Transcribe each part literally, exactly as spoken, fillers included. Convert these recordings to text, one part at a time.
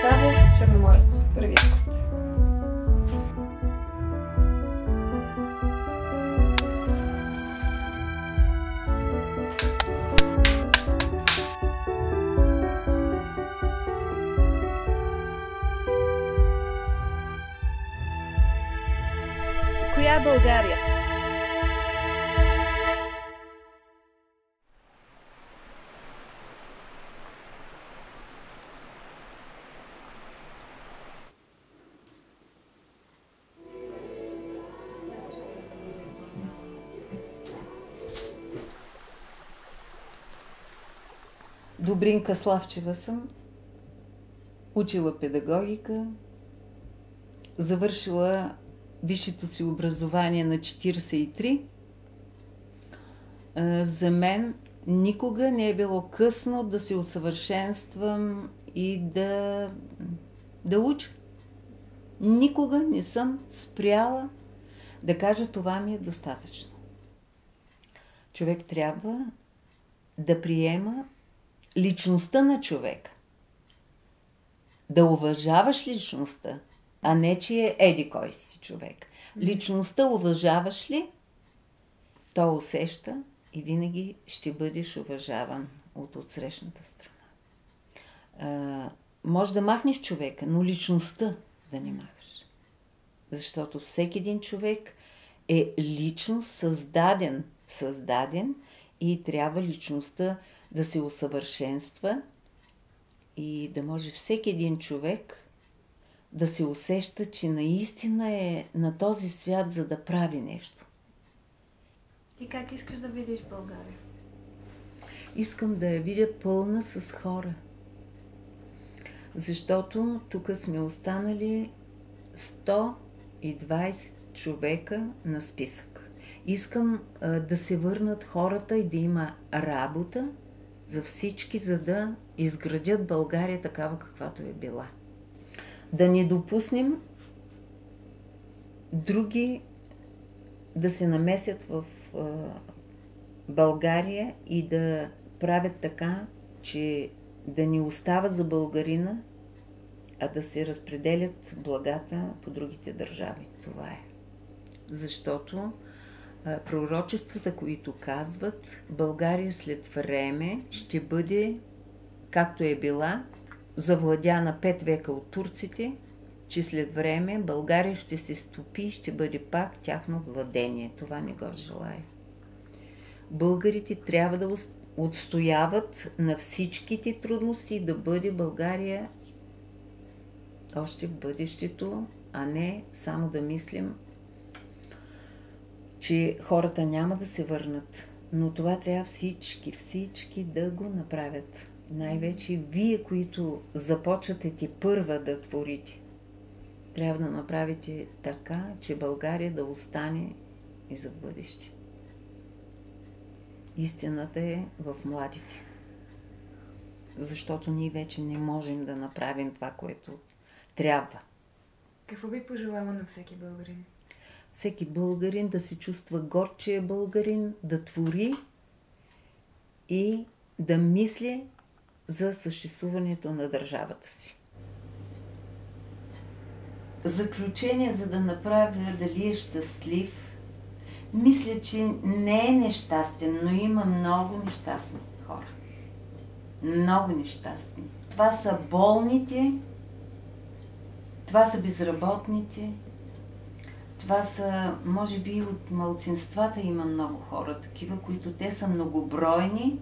Савов, Черноморец, първи август. Коя е България? Добринка Славчева съм, учила педагогика, завършила висшето си образование на четиридесет и три. За мен никога не е било късно да се усъвършенствам и да, да уча. Никога не съм спряла да кажа, това ми е достатъчно. Човек трябва да приема личността на човека. Да уважаваш личността, а не, че е еди кой си човек. Личността уважаваш ли, то усеща и винаги ще бъдеш уважаван от отсрещната страна. А, може да махнеш човека, но личността да не махаш. Защото всеки един човек е личност, създаден, създаден и трябва личността да се усъвършенства и да може всеки един човек да се усеща, че наистина е на този свят, за да прави нещо. Ти как искаш да видиш България? Искам да я видя пълна с хора. Защото тук сме останали сто и двадесет човека на списък. Искам а, да се върнат хората и да има работа за всички, за да изградят България такава, каквато е била. Да не допуснем други да се намесят в а, България и да правят така, че да не остава за българина, а да се разпределят благата по другите държави. Това е. Защото а, пророчествата, които казват, България след време ще бъде, както е била, завладяна пет века от турците, че след време България ще се стопи и ще бъде пак тяхно владение. Това не го желая. Българите трябва да отстояват на всичките трудности и да бъде България още в бъдещето, а не само да мислим, че хората няма да се върнат. Но това трябва всички, всички да го направят. Най-вече вие, които започвате те първа да творите, трябва да направите така, че България да остане и за бъдеще. Истината е в младите. Защото ние вече не можем да направим това, което трябва. Какво би пожелала на всеки българин? Всеки българин да се чувства горд, че е българин, да твори и да мисли за съществуването на държавата си. Заключение, за да направя дали е щастлив, мисля, че не е нещастен, но има много нещастни хора. Много нещастни. Това са болните, това са безработните, това са, може би от малцинствата има много хора такива, които те са многобройни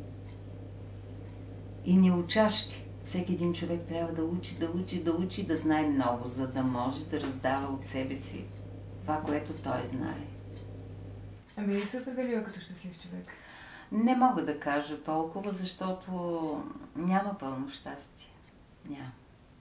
и неучащи. Всеки един човек трябва да учи, да учи, да учи, да знае много, за да може да раздава от себе си това, което той знае. Ами ли се определила като щастлив човек? Не мога да кажа толкова, защото няма пълно щастие. Няма.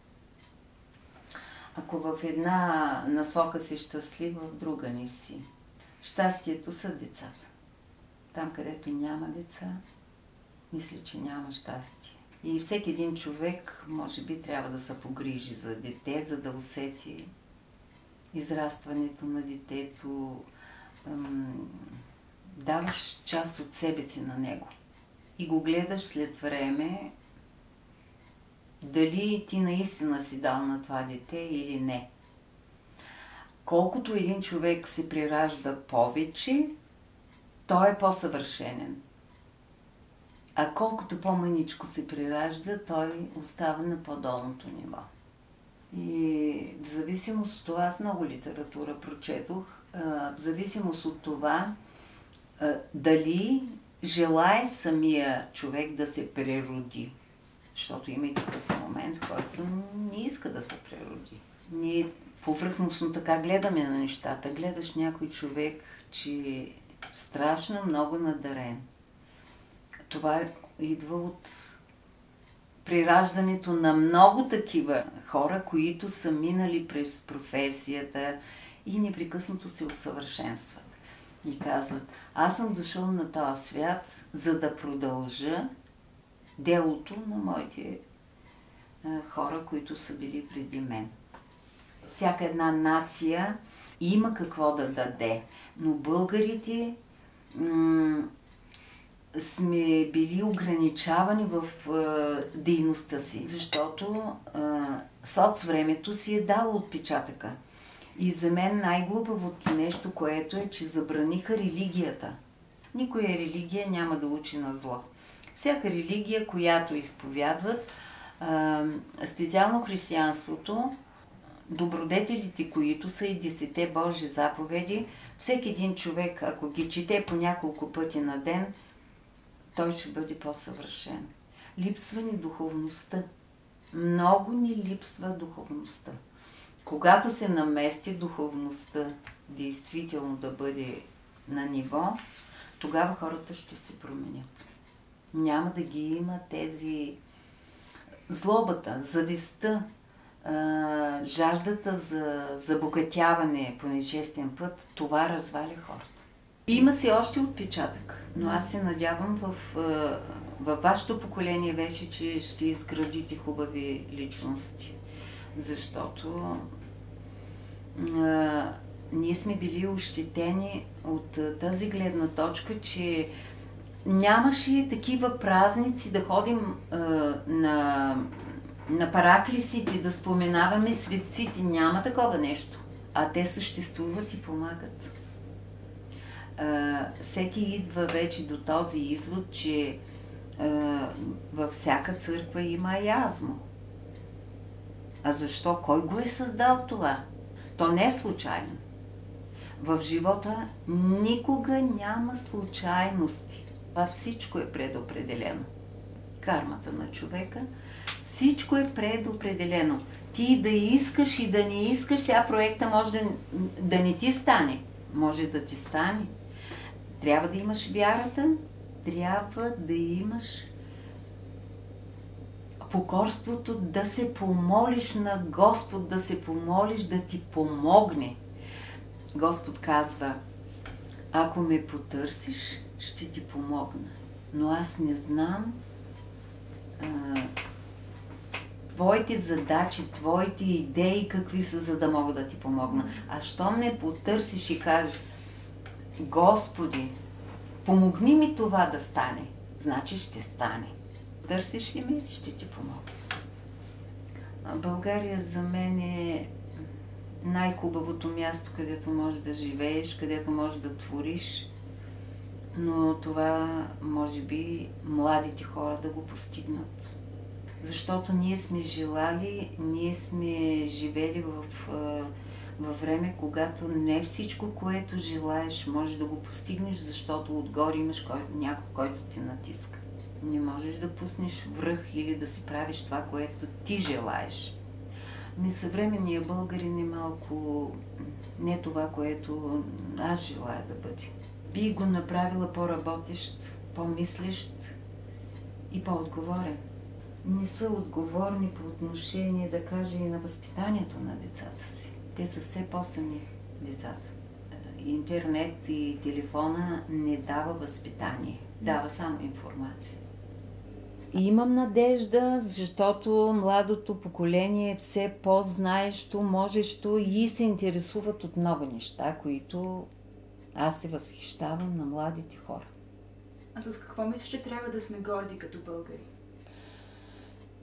Ако в една насока си щастлив, в друга не си. Щастието са децата. Там, където няма деца, мисля, че няма щастие. И всеки един човек, може би, трябва да се погрижи за дете, за да усети израстването на детето. Даваш част от себе си на него. И го гледаш след време дали ти наистина си дал на това дете или не. Колкото един човек се приражда повече, той е по-съвършенен. А колкото по-мъничко се приражда, той остава на по-долното ниво. И в зависимост от това, аз много литература прочетох, в зависимост от това дали желае самия човек да се прероди. Защото има и такъв момент, в който не иска да се прероди. Ние повърхностно така гледаме на нещата. Гледаш някой човек, че е страшно много надарен. Това идва от прираждането на много такива хора, които са минали през професията и непрекъснато се усъвършенстват. И казват, аз съм дошъл на този свят, за да продължа делото на моите а, хора, които са били преди мен. Всяка една нация има какво да даде, но българите м- сме били ограничавани в а, дейността си, защото а, соцвремето си е дало отпечатъка. И за мен най-глупавото нещо, което е, че забраниха религията. Никоя религия няма да учи на зло. Всяка религия, която изповядват, а, специално християнството, добродетелите, които са и десете Божи заповеди, всеки един човек, ако ги чете по няколко пъти на ден, той ще бъде по-съвършен. Липсва ни духовността. Много ни липсва духовността. Когато се намести духовността действително да бъде на ниво, тогава хората ще се променят. Няма да ги има тези злобата, завистта, жаждата за забогатяване по нечестен път, това разваля хората. Има си още отпечатък, но аз се надявам в, във вашето поколение вече, че ще изградите хубави личности. Защото а, ние сме били ощетени от тази гледна точка, че нямаше такива празници да ходим а, на, на параклисите, да споменаваме светците. Няма такова нещо. А те съществуват и помагат. А, всеки идва вече до този извод, че а, във всяка църква има язмо. А защо? Кой го е създал това? То не е случайно. В живота никога няма случайности. Това всичко е предопределено. Кармата на човека, всичко е предопределено. Ти да искаш и да не искаш, сега проекта може да, да не ти стане. Може да ти стане. Трябва да имаш вярата, трябва да имаш покорството да се помолиш на Господ, да се помолиш да ти помогне. Господ казва, ако ме потърсиш, ще ти помогна. Но аз не знам а, твоите задачи, твоите идеи какви са, за да мога да ти помогна. А щом ме потърсиш и кажеш, Господи, помогни ми това да стане, значи ще стане. Търсиш ли ме, ще ти помогна. България за мен е най-хубавото място, където можеш да живееш, където можеш да твориш, но това може би младите хора да го постигнат. Защото ние сме желали, ние сме живели в, във време, когато не всичко, което желаеш, можеш да го постигнеш, защото отгоре имаш кой, някой, който ти натиска. Не можеш да пуснеш връх или да си правиш това, което ти желаеш. Ми съвременният българин е малко не това, което аз желая да бъде. Би го направила по-работещ, по-мислещ и по-отговорен. Не са отговорни по отношение, да кажа, и на възпитанието на децата си. Те са все по-сами децата. Интернет и телефона не дава възпитание, дава само информация. И имам надежда, защото младото поколение е все по-знаещо, можещо и се интересуват от много неща, които аз се възхищавам на младите хора. А с какво мислиш, че трябва да сме горди като българи?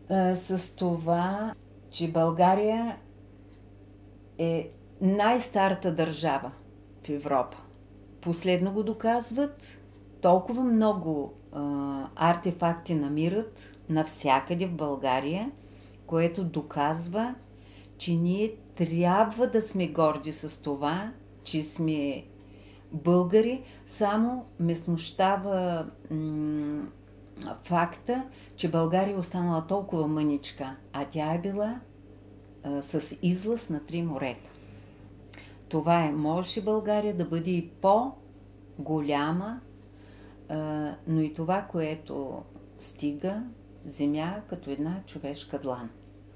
а, с това, че България е най-старата държава в Европа. Последно го доказват. Толкова много а, артефакти намират навсякъде в България, което доказва, че ние трябва да сме горди с това, че сме българи. Само ме смущава м- факта, че България е останала толкова мъничка, а тя е била а, с излъз на три морета. Това е, можеше България да бъде и по-голяма, а, но и това, което стига, земя като една човешка длан.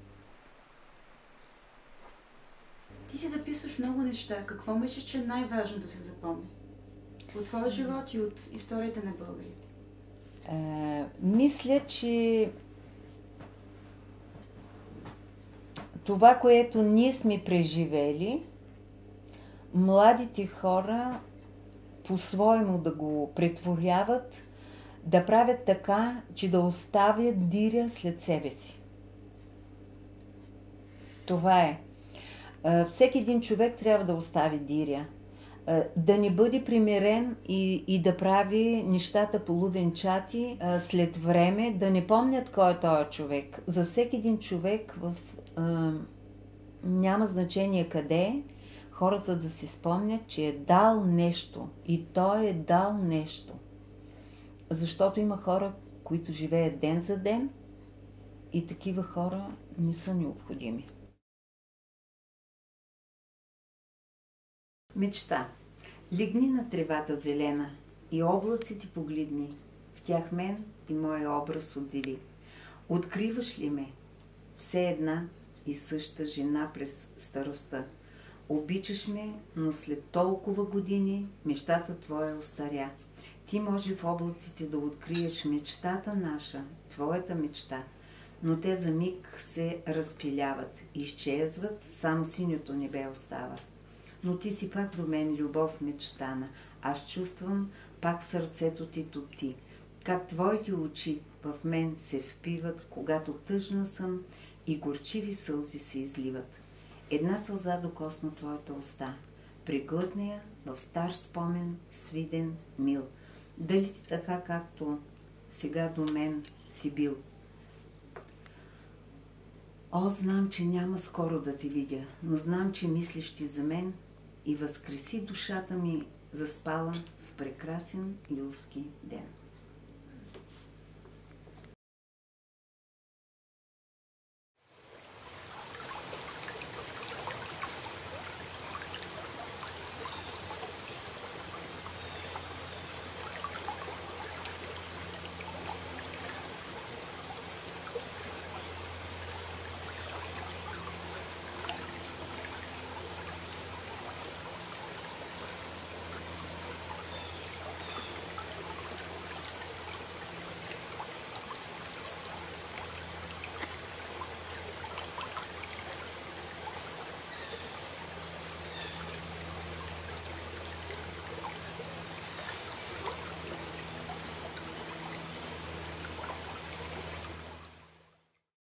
Ти си записваш много неща. Какво мислиш, че е най-важно да се запомни? От твоя живот и от историята на българите? Е, мисля, че това, което ние сме преживели, младите хора по-своему да го претворяват, да правят така, че да оставят диря след себе си. Това е. Всеки един човек трябва да остави диря. Да не бъде примирен и, и да прави нещата полуденчати след време, да не помнят кой е този човек. За всеки един човек в, а, няма значение къде, хората да си спомнят, че е дал нещо и той е дал нещо. Защото има хора, които живеят ден за ден и такива хора не са необходими. Мечта. Легни на тревата зелена и облаците погледни, в тях мен и моя образ отдели. Откриваш ли ме? Все една и съща жена през старостта. Обичаш ме, но след толкова години мечтата твоя остаря. Ти може в облаците да откриеш мечтата наша, твоята мечта, но те за миг се разпиляват, изчезват, само синьото небе остава. Но ти си пак до мен любов мечтана, аз чувствам пак сърцето ти топти, как твоите очи в мен се впиват, когато тъжна съм и горчиви сълзи се изливат. Една сълза докосна твоята уста, преглътна я в стар спомен, свиден, мил. Дали ти така, както сега до мен си бил? О, знам, че няма скоро да те видя, но знам, че мислиш ти за мен и възкреси душата ми заспала в прекрасен юлски ден.